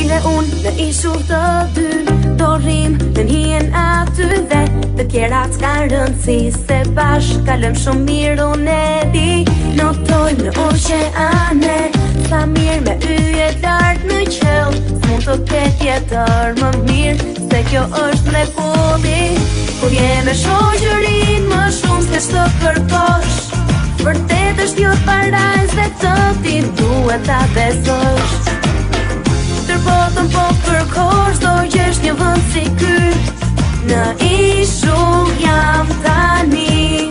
dhe unë në ishull të dy do rrim në njën aty dhe të tjerat s'ka rëndësi se bashkë kalëm shumë mirë unë e di. Notojmë në oqeane sa mirë me yje lartë në qell, s'mund të ketë tjetër më mirë se kjo është mrekulli. Kur je me shoqërinë më shumë se ç'të kërkosh, vërtet është jo parajs vetëm ti duhet ta besosh. Tër botën po kërkosh do gjesh një vend si ky, në ishull jam tani.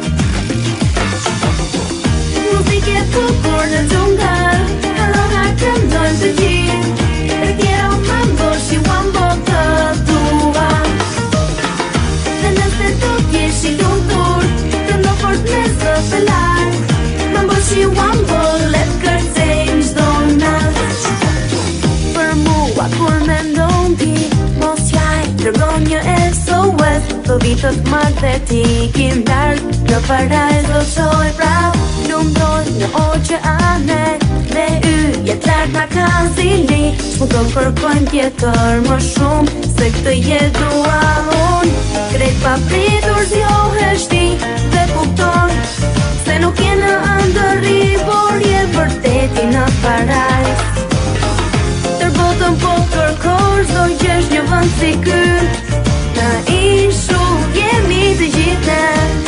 Muzikë e bukur në xhungël, aloha këndojmë të gjithë, te quiero mambo si wambo të dua. Dhe nëse do t'jesh i lumtur, këndo fort me zë të lartë, mambo si wambo let kërcejmë çdo natë. Për mua kur mendon ti, mos jaj dërgon një SOS, do vitët marrë dhe ti kim lartë, në parajs do qoj prap. Lumdoj në oqeane me yje lartë na kanë zili, s'mund të kërkojmë tjetër më shumë se këtë jetë dua unë. Krejt pa pritur zjohesh ti dhe kupton se nuk je në ëndërri, por je vërteti në parajs. Tër botën po kërkosh do gjesh një vend si ky, në ishull jemi të gjithë ne.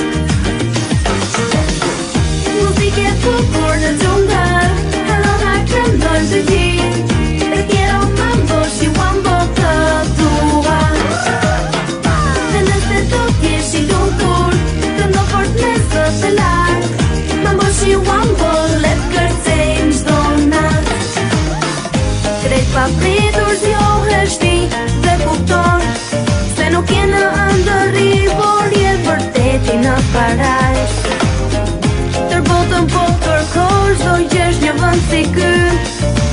Muzikë e bukur në xhungël, aloha këndojmë të gjithë, te quiero mambo si wambo të dua. Dhe nëse do t'jesh i lumtur, këndo fort me zë të lartë, mambo si wambo let kërcejmë çdo natë. Krejt pa pritur zjohesh ti dhe kupton se nuk je në ëndërri, por je vërteti në parajs. Tër botën po kërkosh do gjesh një vend si ky,